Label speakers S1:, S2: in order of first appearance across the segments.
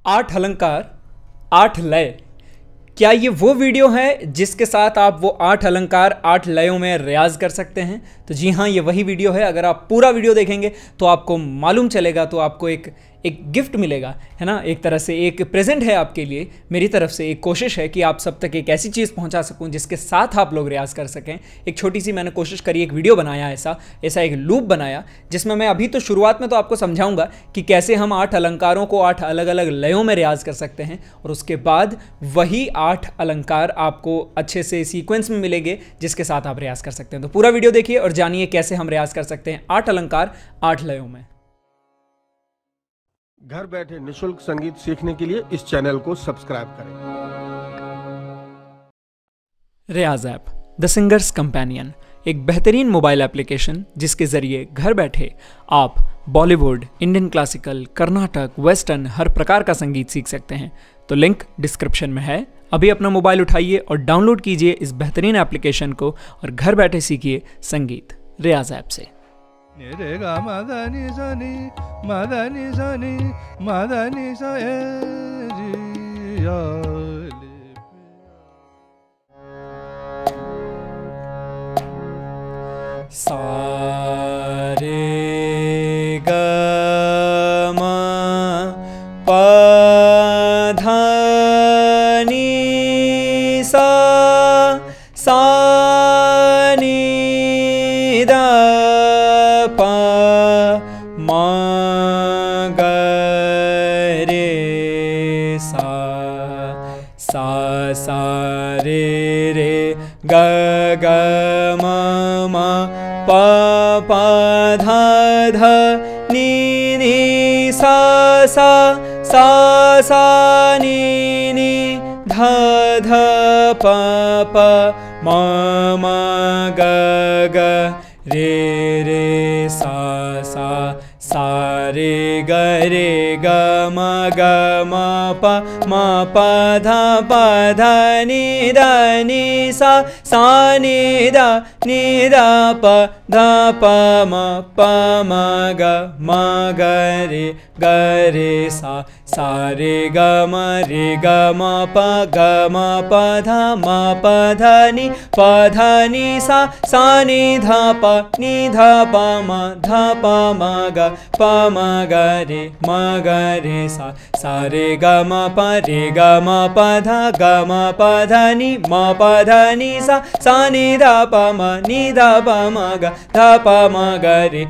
S1: 8 अलंकार 8 लय। क्या ये वो वीडियो है जिसके साथ आप वो 8 अलंकार 8 लयों में रियाज कर सकते हैं? तो जी हाँ, ये वही वीडियो है। अगर आप पूरा वीडियो देखेंगे तो आपको मालूम चलेगा, तो आपको एक गिफ्ट मिलेगा, है ना। एक तरह से एक प्रेजेंट है आपके लिए, मेरी तरफ से एक कोशिश है कि आप सब तक एक ऐसी चीज़ पहुंचा सकूं जिसके साथ आप लोग रियाज कर सकें। एक छोटी सी मैंने कोशिश करी, एक वीडियो बनाया, ऐसा एक लूप बनाया जिसमें मैं अभी तो शुरुआत में तो आपको समझाऊंगा कि कैसे हम 8 अलंकारों को 8 अलग अलग लयों में रियाज कर सकते हैं, और उसके बाद वही 8 अलंकार आपको अच्छे से सीक्वेंस में मिलेंगे जिसके साथ आप रियाज कर सकते हैं। तो पूरा वीडियो देखिए और जानिए कैसे हम रियाज कर सकते हैं 8 अलंकार 8 लयों में।
S2: घर बैठे निशुल्क संगीत सीखने के लिए इस चैनल को सब्सक्राइब करें।
S1: Riyaz app the singer's companion एक बेहतरीन मोबाइल एप्लीकेशन जिसके जरिए घर बैठे आप Bollywood, Indian classical, Carnatic, western हर प्रकार का संगीत सीख सकते हैं। तो लिंक डिस्क्रिप्शन में है। अभी अपना मोबाइल उठाइए और डाउनलोड कीजिए इस बेहतरीन एप्लीकेशन को और घर बैठे सीखिए संगीत रियाज ऐप से। सा रे ग म प ध नि सा नि द प म ग रे सा रे ग ग म म प प ध ध नि नि सा नि नि ध ध प प म म ग ग रे सा रे ग म प ध नि ध नि सा नि ध प ध प म ग रे सा रे ग म प ध नि सा नि ध प म ध प म ग रे सा रे ग म प ध नि सा नि ध प म ग ध प म ग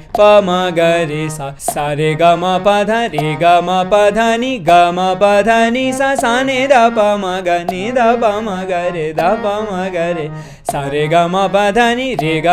S1: रे सा रे ग म प ध नि सा नि ध प म ग ध प म ग रे सा रे ग म प ध नि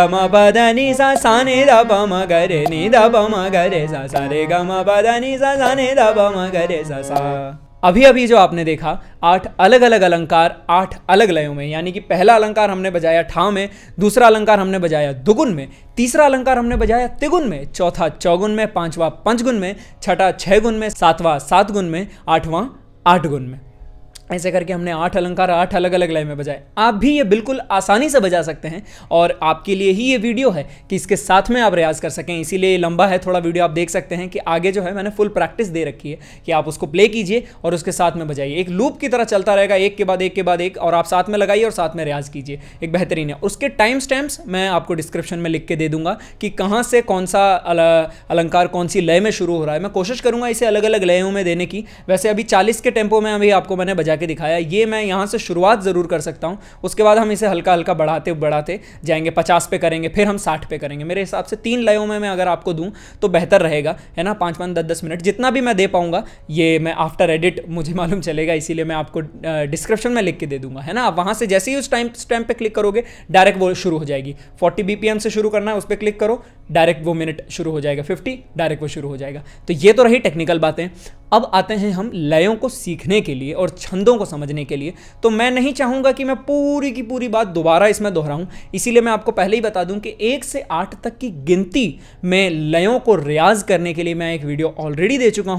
S1: सा नि ध प म ग रे ध प म ग रे सा रे ग म प ध नि सा नि ध प म ग रे सा। अभी जो आपने देखा 8 अलग अलग अलंकार 8 अलग लयों में, यानी कि पहला अलंकार हमने बजाया ठाव में, दूसरा अलंकार हमने बजाया दुगुन में, तीसरा अलंकार हमने बजाया तिगुन में, चौथा चौगुन में, पांचवा पंचगुन में, छठा 6 गुन में, सातवां 7 गुन में, आठवां 8 गुन में। ऐसे करके हमने 8 अलंकार 8 अलग अलग लय में बजाए। आप भी ये बिल्कुल आसानी से बजा सकते हैं और आपके लिए ही ये वीडियो है कि इसके साथ में आप रियाज कर सकें। इसीलिए लंबा है थोड़ा वीडियो, आप देख सकते हैं कि आगे जो है मैंने फुल प्रैक्टिस दे रखी है कि आप उसको प्ले कीजिए और उसके साथ में बजाइए। एक लूप की तरह चलता रहेगा, एक के बाद एक, और आप साथ में लगाइए और साथ में रियाज कीजिए। एक बेहतरीन है। उसके टाइम स्टैम्प्स मैं आपको डिस्क्रिप्शन में लिख के दे दूंगा कि कहाँ से कौन सा अलंकार कौन सी लय में शुरू हो रहा है। मैं कोशिश करूँगा इसे अलग अलग लयों में देने की। वैसे अभी 40 के टेम्पो में अभी आपको मैंने बजा के दिखाया, ये मैं यहाँ से शुरुआत ज़रूर कर सकता हूँ, उसके बाद हम इसे हल्का हल्का बढ़ाते जाएंगे। 50 पे करेंगे, फिर हम 60 पे करेंगे। मेरे हिसाब से 3 लयों में मैं अगर आपको दूँ तो बेहतर रहेगा, है ना। 5-5, 10-10 मिनट जितना भी मैं दे पाऊँगा ये मैं आफ्टर एडिट मुझे मालूम चलेगा, इसीलिए मैं आपको डिस्क्रिप्शन में लिख के दे दूँगा, है ना। आप वहाँ से जैसे ही उस टाइम पे क्लिक करोगे डायरेक्ट वो शुरू हो जाएगी। 40 BPM से शुरू करना है, उस पर क्लिक करो, डायरेक्ट वो मिनट शुरू हो जाएगा। 50 डायरेक्ट वो शुरू हो जाएगा। तो ये तो रही टेक्निकल बातें। अब आते हैं हम लयों को सीखने के लिए और छंदों को समझने के लिए। तो मैं नहीं चाहूँगा कि मैं पूरी की पूरी बात दोबारा इसमें दोहराऊँ, इसीलिए मैं आपको पहले ही बता दूं कि 1 से 8 तक की गिनती में लयों को रियाज करने के लिए मैं एक वीडियो ऑलरेडी दे चुका हूँ।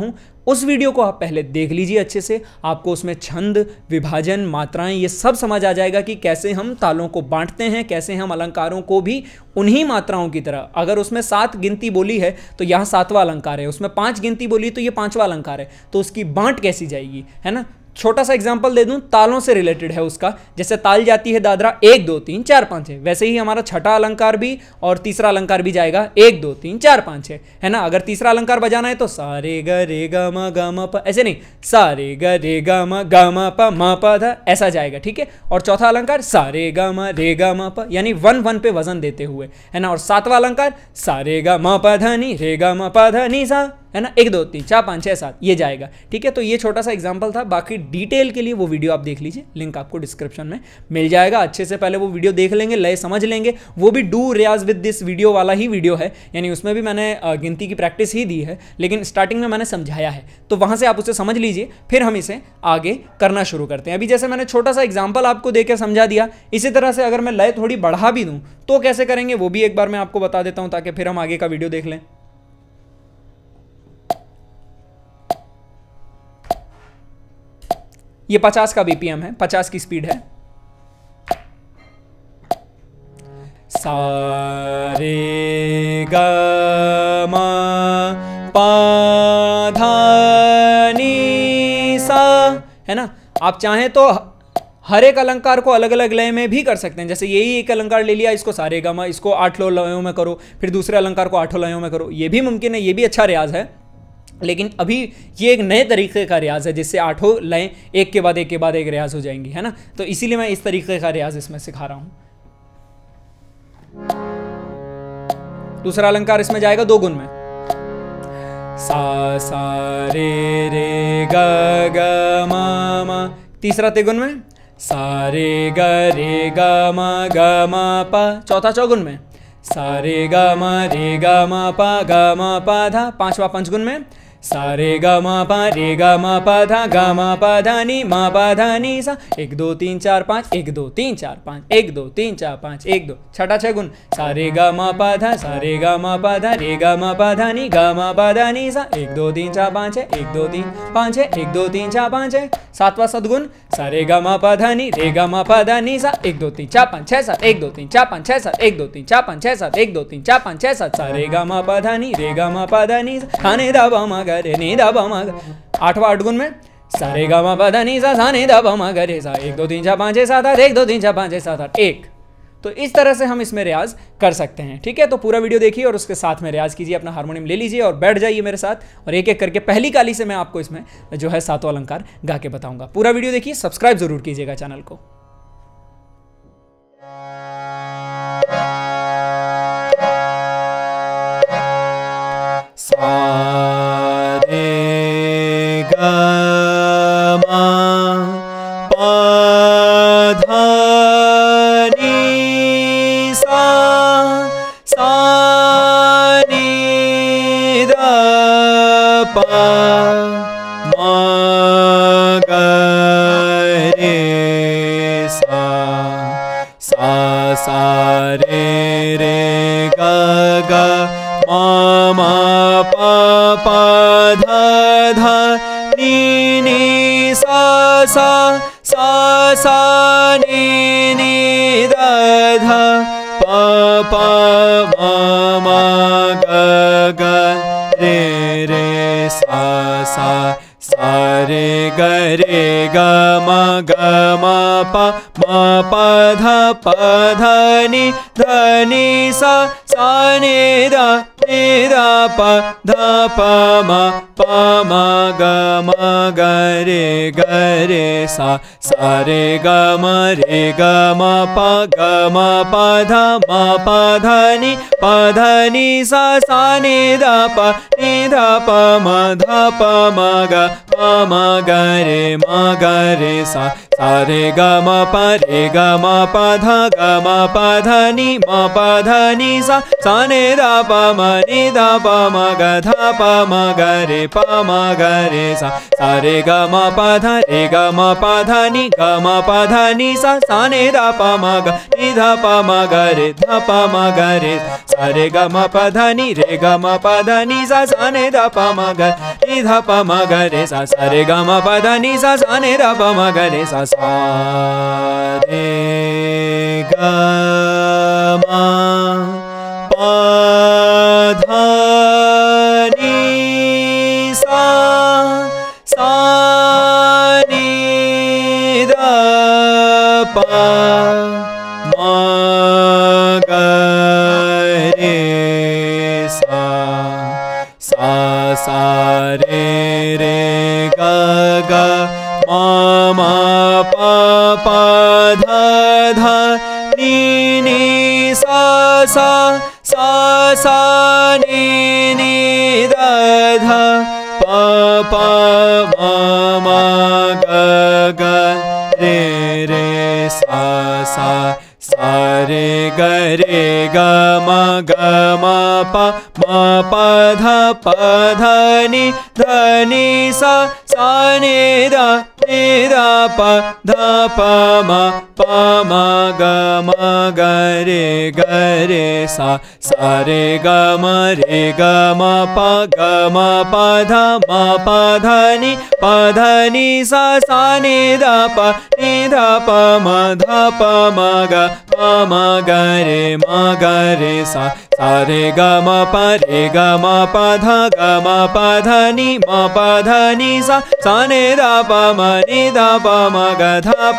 S1: उस वीडियो को आप पहले देख लीजिए अच्छे से, आपको उसमें छंद, विभाजन, मात्राएं ये सब समझ आ जाएगा कि कैसे हम तालों को बांटते हैं, कैसे हम अलंकारों को भी उन्हीं मात्राओं की तरह, अगर उसमें 7 गिनती बोली है तो यहाँ 7वां अलंकार है, उसमें 5 गिनती बोली तो ये 5वां अलंकार है, तो उसकी बांट कैसी जाएगी, है ना। छोटा सा एग्जांपल दे दूं, तालों से रिलेटेड है उसका, जैसे ताल जाती है दादरा 1 2 3 4 5 है, वैसे ही हमारा छठा अलंकार भी और तीसरा अलंकार भी जाएगा 1 2 3 4 5 है ना। अगर तीसरा अलंकार बजाना है तो सा रे ग रे ग म ग म प, ऐसे नहीं, सा रे ग रे ग म प म प ध, ऐसा जाएगा, ठीक है। और चौथा अलंकार सा रे ग म रे ग म प, यानी 1 1 पे वजन देते हुए, है ना। और 7वां अलंकार सा रे ग म प ध नि रे ग म प ध नि सा, है ना। 1 2 3 4 5 6 7 ये जाएगा, ठीक है। तो ये छोटा सा एग्जांपल था, बाकी डिटेल के लिए वो वीडियो आप देख लीजिए, लिंक आपको डिस्क्रिप्शन में मिल जाएगा। अच्छे से पहले वो वीडियो देख लेंगे, लय समझ लेंगे, वो भी do riyaz with this video वाला ही वीडियो है, यानी उसमें भी मैंने गिनती की प्रैक्टिस ही दी है, लेकिन स्टार्टिंग में मैंने समझाया है, तो वहां से आप उसे समझ लीजिए, फिर हम इसे आगे करना शुरू करते हैं। अभी जैसे मैंने छोटा सा एग्जाम्पल आपको देकर समझा दिया, इसी तरह से अगर मैं लय थोड़ी बढ़ा भी दूं तो कैसे करेंगे वो भी एक बार मैं आपको बता देता हूं, ताकि फिर हम आगे का वीडियो देख लें। ये 50 का बीपीएम है, 50 की स्पीड है। सा रे ग म प ध नि सा, है ना। आप चाहें तो हर एक अलंकार को अलग अलग लय में भी कर सकते हैं, जैसे यही एक अलंकार ले लिया, इसको सारे ग म, इसको 8 लयों में करो, फिर दूसरे अलंकार को 8 लयों में करो, ये भी मुमकिन है, ये भी अच्छा रियाज है। लेकिन अभी ये एक नए तरीके का रियाज है, जिससे 8 लय एक के बाद एक के बाद एक रियाज हो जाएंगी, है ना। तो इसीलिए मैं इस तरीके का रियाज इसमें सिखा रहा हूं। दूसरा अलंकार इसमें जाएगा 2 गुण में, सा सा रे ग ग म म। तीसरा तिगुन में सा रे ग म प। चौथा चौगुन में सा रे ग म प ध। पांचवा पंचगुन में सा रे ग म प ध ग म प ध नि म प ध नि सा। 1 2 3 4 5 1 2 3 4 5 1 2 3 4 5 1 2। छठा 6 गुण सा रे ग म प ध सा रे ग म प ध रे ग म प ध नि ग म प ध नि सा। 1 2 3 4 5 है 1 2 3 5 है 1 2 3 4 5 है। सातवां सदगुण सा रे ग म प ध नि रे ग म प ध नि सा। 1 2 3 4 5 6 7 1 2 3 4 5 6 7 1 2 3 4 5 6 7 1 2 3 4 5 6 7 सा रे ग म प ध नि रे ग म प ध नि सा ने द प म ग रे ने द प म। आठवां अठगुण में सा रे ग म प ध नि सा ने द प म ग रे सा। 1 2 3 4 5 6 7 8 1 2 3 4 5 6 7 8 1। तो इस तरह से हम इसमें रियाज कर सकते हैं, ठीक है। तो पूरा वीडियो देखिए और उसके साथ में रियाज कीजिए, अपना हारमोनियम ले लीजिए और बैठ जाइए मेरे साथ, और एक एक करके पहली काली से मैं आपको इसमें जो है 7वां अलंकार गा के बताऊंगा। पूरा वीडियो देखिए, सब्सक्राइब जरूर कीजिएगा चैनल को। सा रे ग म प ध नि सा। सा नि द प म ग रे सा। सा सा रे रे ग ग म प प ध ध नि नि सा सा। सा सा नि नि द ध प प म ग ग रे रे सा सा। सा रे ग म प ध नि सा। सा ने द प म ग रे सा। सा रे ग म प ध नि सा। सा ने द प म ग रे सा। सा रे ग म प ध नि सा। सा ने द प म ग रे सा। सा रे ग म प ध नि सा। सा ने द प म ni dha pa ma ga re dha pa ma ga re sa re ga ma pa dha ni re ga ma pa dha ni sa sa ni dha pa ma ga ni dha pa ma ga re sa sa re ga ma pa dha ni sa sa ni dha pa ma ga re sa sa re ga ma pa dha ni sa sa ni dha pa ma ga re sa sa sa re re ga ga ma ma pa pa dha dha ni ni sa sa sa sa ni ni dha dha pa pa ma ma ga ga re re sa sa sa re ga ma pa dha ni sa ni dha pa ma ga re sa sa re ga ma pa dha ni sa ni dha pa ma ga re sa sa re ga ma pa dha ni sa ni dha pa ma ga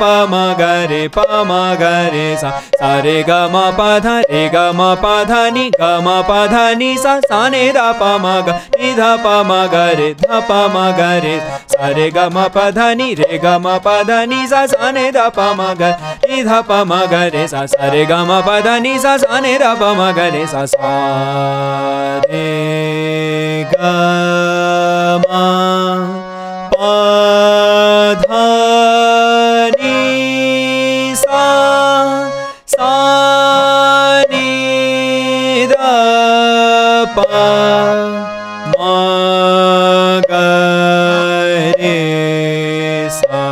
S1: re sa sa re ga ma pa dha ni sa ni dha pa ma ga re sa re ga ma pa dha ni sa ni dha pa ma ga re sa sa re ga ma pa dha ni sa ni dha pa ma ga re sa sa re ga ma pa dha ni sa ni dha pa ma ga re sa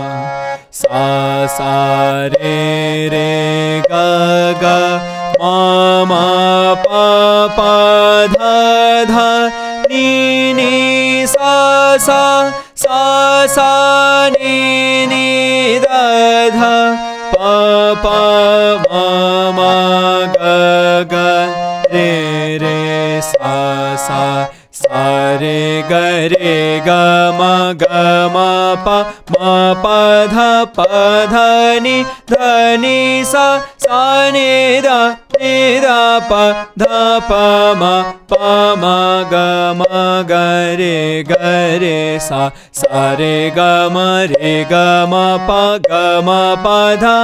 S1: sa re re ga ga ma ma pa pa dha dha ni ni sa sa ni ni dha dha pa pa ma ma ga ga re re sa sa re ga ma pa dha ni sa ni dha pa ma ga re sa sa re ga ma pa dha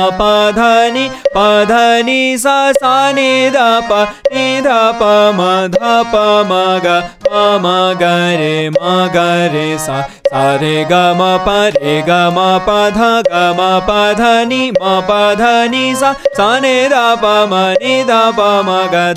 S1: ni sa ni dha pa ma ga re sa sa re ga ma pa dha ni sa ni dha pa ma ga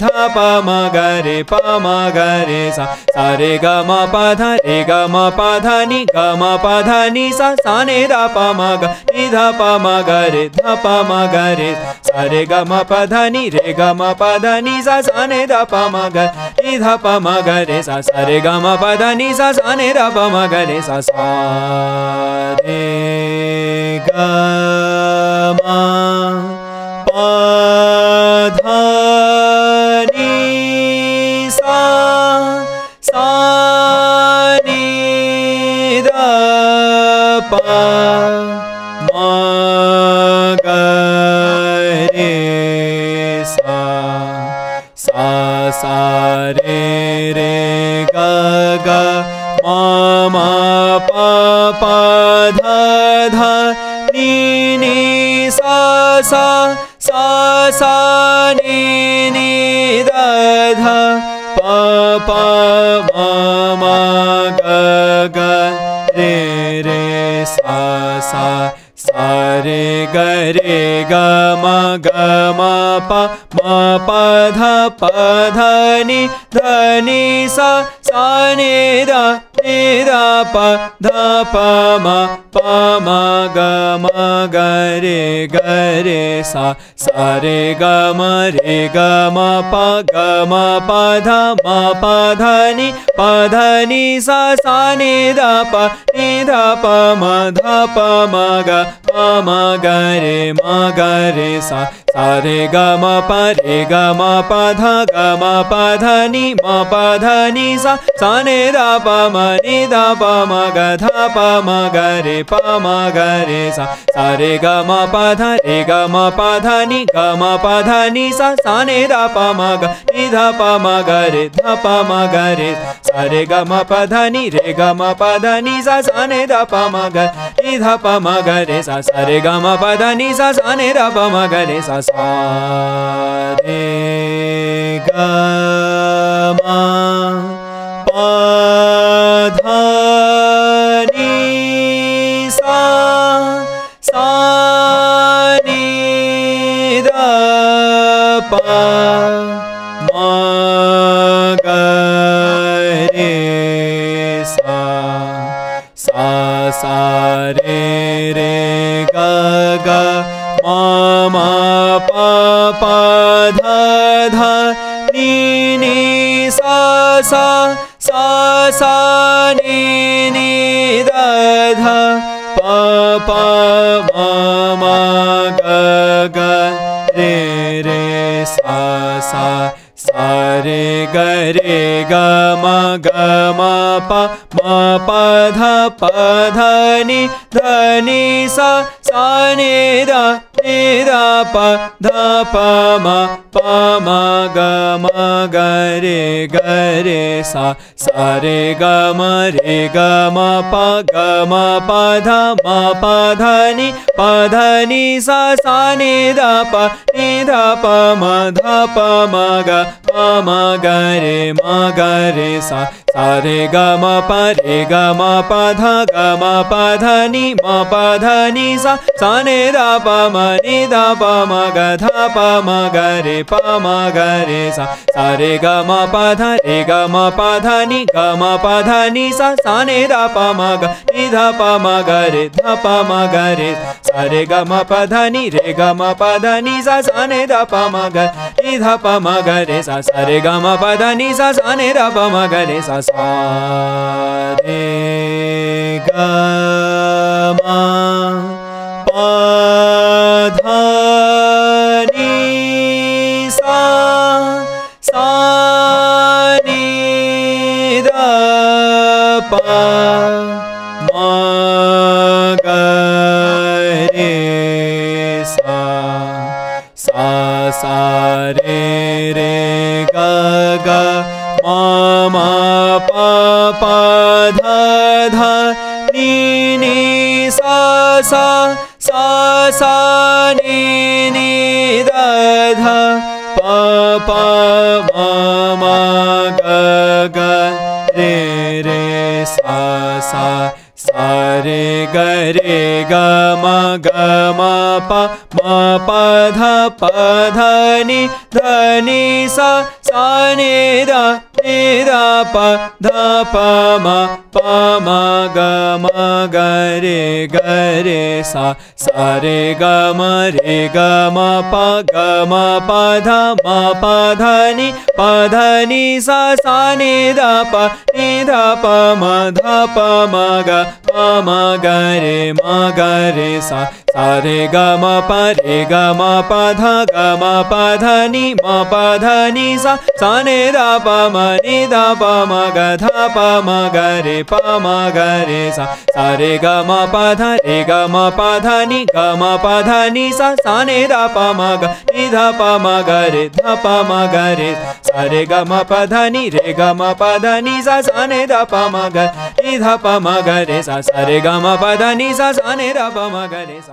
S1: re sa sa re ga ma pa dha ni sa ni dha pa ma ga re sa re ga ma pa dha ni sa ni dha pa ma ga re sa sa re ga ma pa dha ni sa ni dha pa ma ga re sa sa re ga ma pa dha ni sa ni dha pa ma ga re sa sa re re ga ga ma ma pa dha ni sa ni ni dha pa ma ga re sa sa re ga ma pa dha ni sa ni dha ni da pa dha pa ma ga re sa re ga ma pa dha ni sa ni da pa ma ga re sa re ga ma pa dha ni sa ni da pa ma ga re sa re ga ma pa dha ni sa ni da pa ma ga re sa re ga ma pa dha ni sa ni da pa ma ga re sa re ga ma pa dha ni sa ni da pa ma ga re sa re ga ma pa dha ni sa ni da pa ma ga re sa re ga ma pa dha ni sa ni da dha pa ma ga re sa re ga ma pa dha ni sa ni da pa ma ga re sa re ga ma pa dha ni sa ni da pa ma ga re sa re ga ma pa dha ni sa ni da pa ma ga re sa re ga ma pa dha ni sa ni da pa ma ga re sa re ga ma pa dha ni sa ni da pa ma ga re sa re ga ma pa dha ni sa ni da pa ma ga re sa re ga ma pa dha ni sa ni da pa ma ga re sa re ga ma pa dha ni sa ni da dha pa ma ga re sa re ga ma pa dha ni sa ni da pa ma ga re sa re ga ma pa dha ni sa ni da pa ma ga re sa re ga ma pa dha ni sa ni da pa ma ga re sa re ga ma pa dha ni sa ni da pa ma ga re sa re ga ma pa dha ni sa ni da pa ma ga re sa re ga ma pa dha ni sa ni da pa ma ga re sa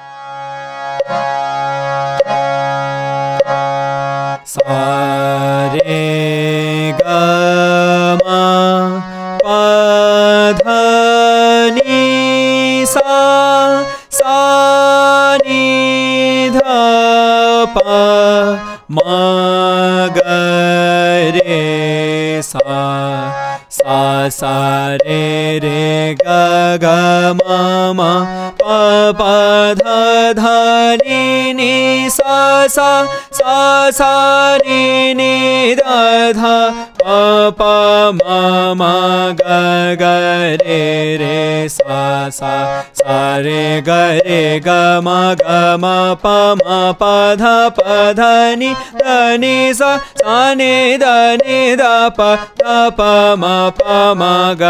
S1: re ga ma pa dha ni sa ni da pa ma ga re sa सा रे रे ग ग म म प प ध ध नि नि सा सा रि नि ध ध प प म म ग ग रे रे सा रे ग ग म प प ध नि सा नि ध प म ग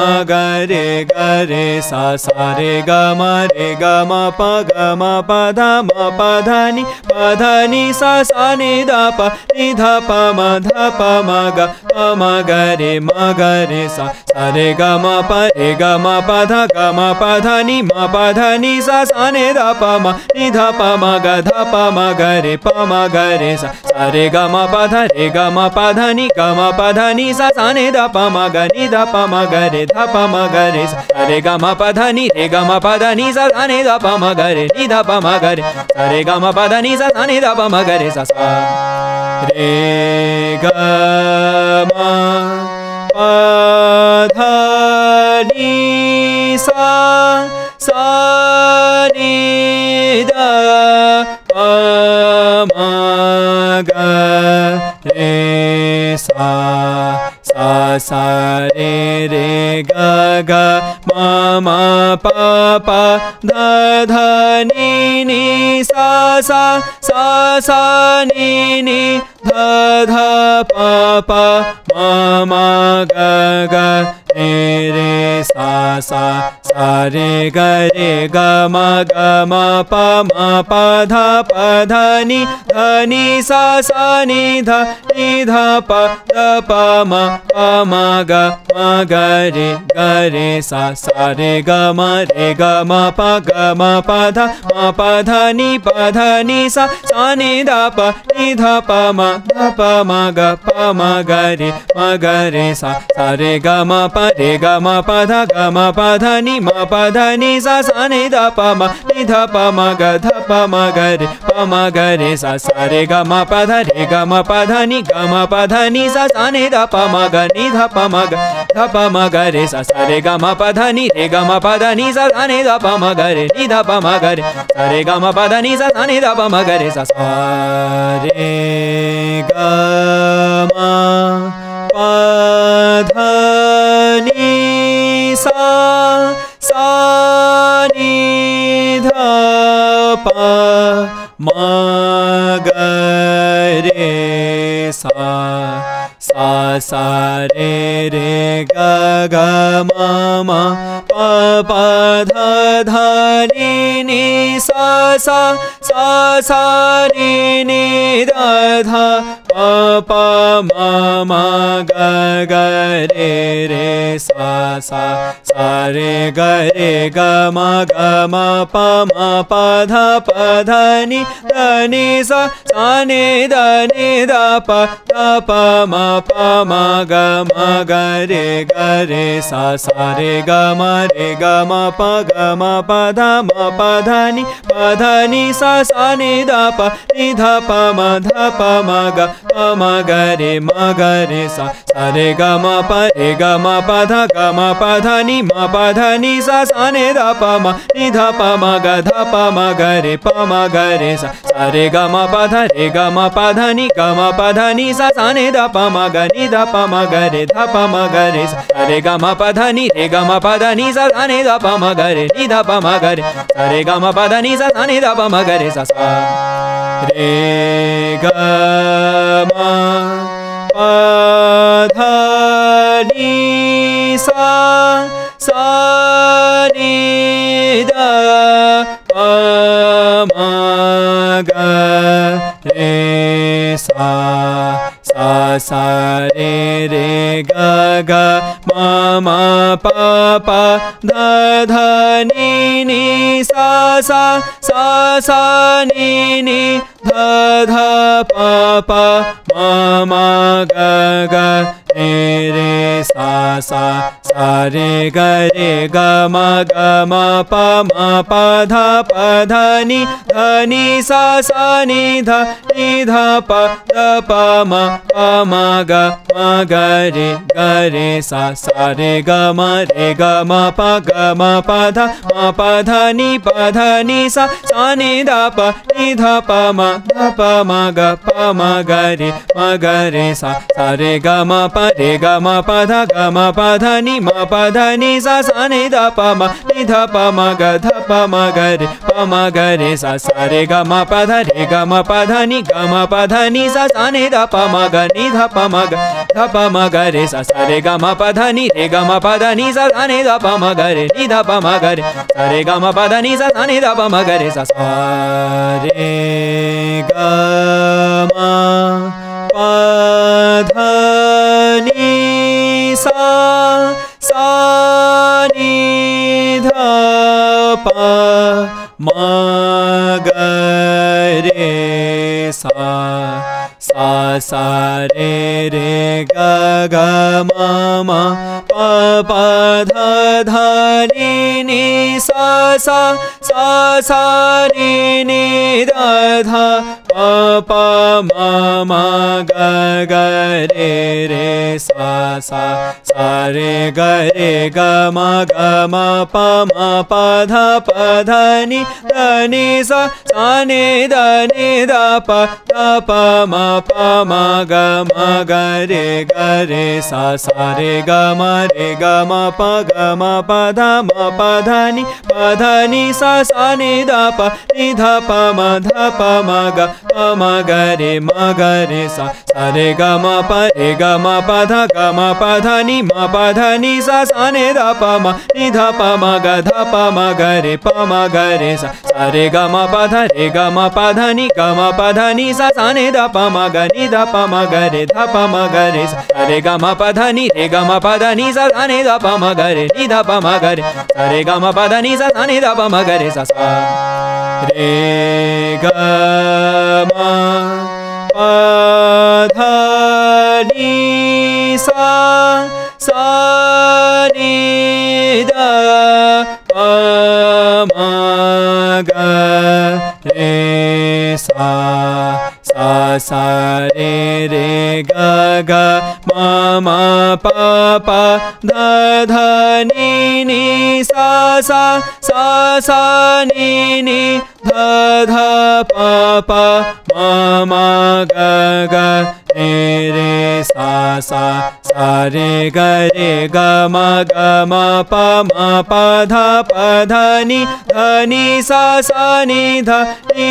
S1: रे सा रे ग म प ध नि सा नि ध प म ग रे सा रे ग म प ध नि सा नि ध प म ग रे सा रे ग म प ध नि सा नि ध प म ग रे सा रे ग म प ध नि सा नि ध प म ग रे रे ग म प ध नि सा नि ध प म ग रे सा रे ग म प ध नि सा नि ध प म ग रे सा रे रे ग ग म प ध नि सा नि ध प म ग रे सा रे ग म प ध नि सा नि ध प म ग रे सा रे ग म प ध नि सा नि ध प म ग रे सा रे ग म प ध नि सा नि ध प म ग रे सा रे ग म प ध नि सा नि ध प म ग रे सा रे ग म प ध नि सा नि ध प म ग रे रे ग म प ध नि सा नि ध प म ग रे सा रे ग म प ध नि सा नि ध प म ग रे सा रे रे ग ग म प ध नि सा रि नि ध प म ग रे सा रे ग म प ध नि सा नि ध प म ग रे सा रे ग म प ध नि सा नि ध प म ग रे सा रे ग म प ध नि सा नि ध प म ग रे सा रे ग म प ध नि सा नि ध प म ग रे सा रे ग म प ध नि सा नि ध प म ग रे रे ग म प ध नि सा नि ध प म ग रे सा रे ग म प ध नि सा नि ध प म ग रे सा रे रे ग ग म प ध नि सा नि ध प म ग रे सा सा सा रे ग म प म प ध नि सा सा नि ध प म ग रे सा रे ग म प ध नि सा सा नि ध प म ग रे सा रे ग म प ध नि सा सा नि ध प म ग रे सा रे ग म प ध नि सा सा नि ध प म ग रे सा रे ग म प ध नि सा सा नि ध प म ग रे रे ग म प ध नि सा सा नि ध प म ग रे सा रे ग म प ध नि सा सा नि ध प म ग रे सा सा रे ग म प ध नि सा सा नि ध प म ग रे सा रे ग म प ध नि सा सा नि ध प म ग रे सा रे ग म प ध नि सा सा नि ध प म ग रे सा रे ग म प ध नि सा सा नि ध प म ग रे सा रे ग म प ध नि सा सा नि ध प म ग रे सा रे ग म प ध नि सा सा नि ध प म ग रे रे ग म प ध नि सा सा नि ध प म ग रे सा रे ग म प ध नि सा सा नि ध प म ग रे सा रे ग म प ध नि सा सा नि ध प म ग रे सा रे ग म प ध नि सा सा नि ध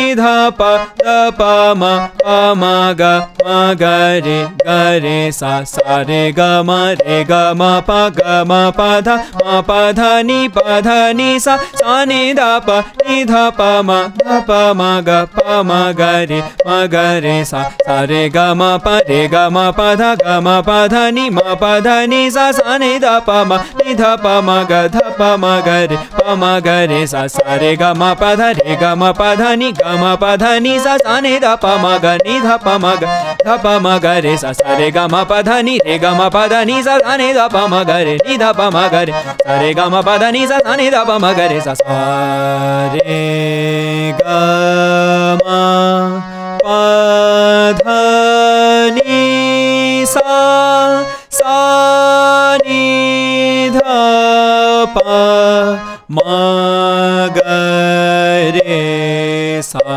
S1: प म ग रे सा रे ग म प ध नि सा सा नि ध प म ग रे सा रे ग म प ध नि सा सा नि ध प म ग रे सा रे ग म प ध नि सा सा नि ध प म ग रे सा रे ग म प ध नि सा सा नि ध प म ग रे रे ग म प ध नि सा सा नि ध प म ग रे सा रे ग म प ध नि सा सा नि ध प म ग रे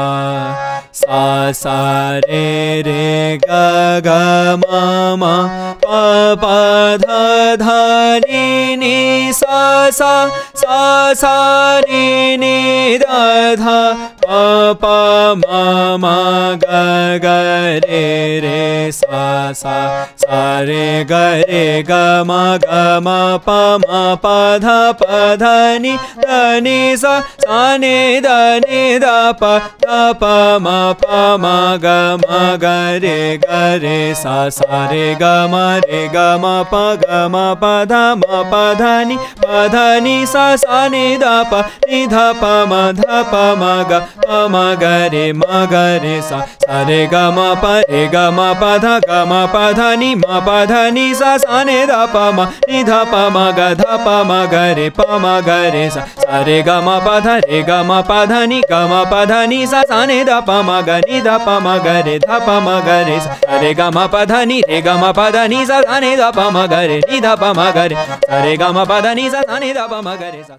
S1: सा रे ग म प ध नि सा सा नि ध प म ग रे सा रे ग म प ध नि सा सा नि ध प म ग रे सा रे ग म प ध नि सा सा नि ध प म ग म ग रे सा सा रे ग म प ध नि म प ध नि सा सा नि ध प म नि ध प म ग रे प म ग रे सा सा रे ग म प ध नि सा सा नि ध प म ग नि ध प म ग रे ध प म ग रे सा रे ग म प ध नि सा सा नि ध प म ग रे नि ध प म ग रे सा रे ग म प ध नि सा सा नि ध प म ग रे सा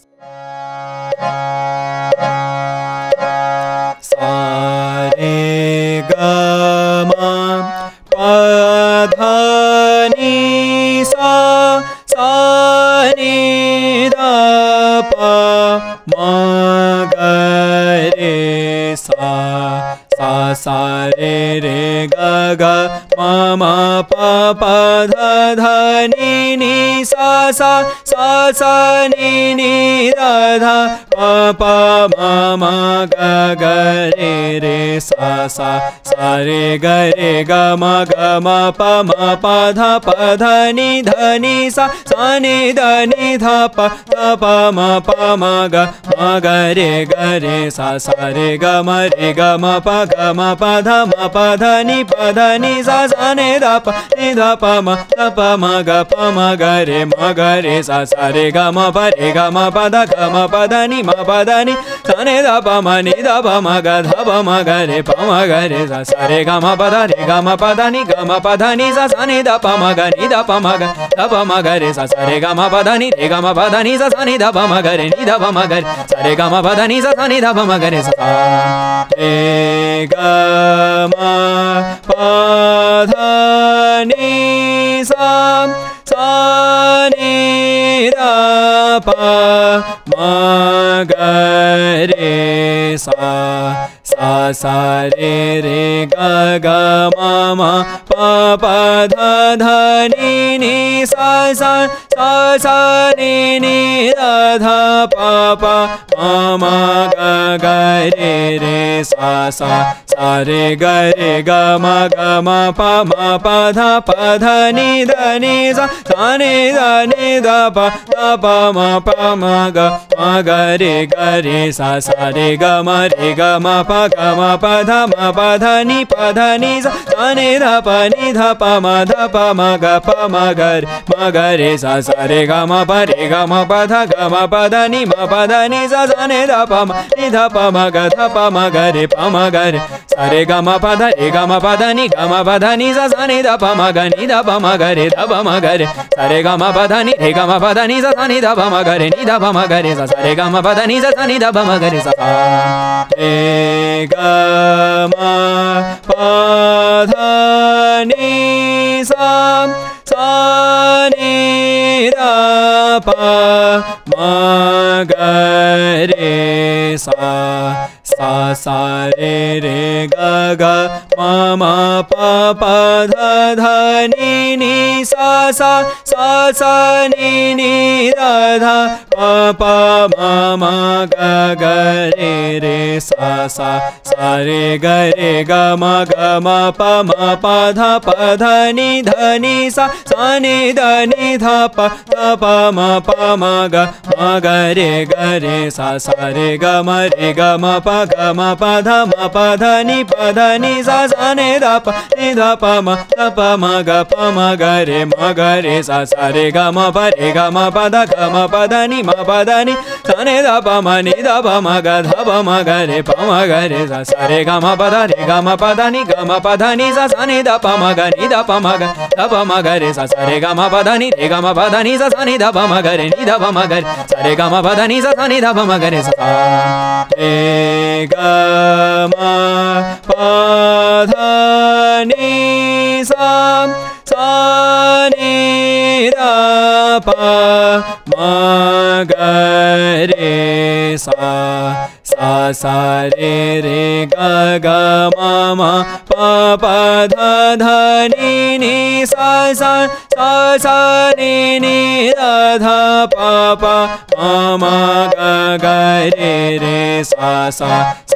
S1: सा रे ग म प ध नि सा सा नि ध प म ग रे सा सा सा रे रे ग ग म म प प ध ध नि सा सा सा सा नि ध ध प प म म ग ग रे रे सा सा सा रे ग म प म प ध नि सा सा नि ध प म प म ग रे सा सा रे ग म प ध नि सा सा नि ध प म ग रे सा सा रे ग म प ध नि सा नि ध प म ग म ग रे सा सा रे ग म प ध नि सा सा नि ध प म ग ग रे सा सा रे ग म प ध नि सा सा नि ध प म ग रे सा रे ग म प ध नि सा सा नि ध प म ग रे सा रे ग म प ध नि सा सा नि ध प म ग रे सा सा सा रे रे ग ग म म प प ध नि सा सा सा सा नि ध ध प प म म ग ग रे सा सा सा रे ग म प ध नि सा सा नि ध प म म ग रे सा सा रे ग म प ध नि सा सा नि ध प म ग रे सा सा रे ग म प ध नि सा सा नि ध प म ग रे सा रे ग म प ध नि सा सा नि ध प म ग रे ध प म ग रे सा रे ग म प ध नि सा सा नि ध प म ग रे सा सा रे ग म प ध नि सा सा नि ध प म ग रे सा रे ग म प ध नि सा सा नि ध प म ग रे सा सा सा रे रे ग ग म म प प ध नि सा सा सा सा नि ध ध प प म म ग रे सा सा सा रे ग म प ध नि सा सा नि ध प म ग रे सा सा रे ग म प ध नि सा सा नि ध प म ग रे सा सा रे ग म प ध नि सा नि ध प म ग ग रे सा सा रे ग म प ध नि सा सा नि ध प म ग ग रे सा सा रे ग म प ध नि सा सा नि ध प म ग रे सा रे ग म प ध नि सा सा नि ध प म ग रे सा रे ग म प ध नि सा सा नि ध प म ग रे सा सा सा रे रे ग ग म म प प ध नि सा सा सा सा नि ध ध प प म म ग रे सा सा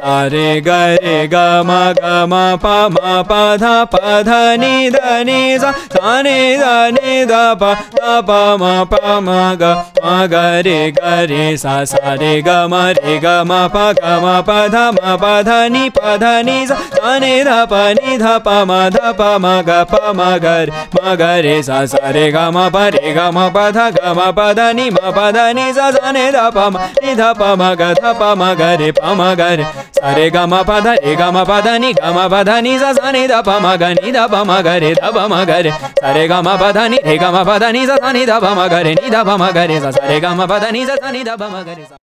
S1: सा रे ग रे ग म प ध नि सा नि ध प म ग रे सा रे ग म प ध नि सा नि ध प म ग रे सा रे ग म प ध नि सा नि ध प म ग रे सा रे ग म प ध नि सा नि ध प म ग रे सा रे ग म प ध नि सा नि ध प म ग रे सा रे ग म प ध नि सा नि ध प म ग रे सा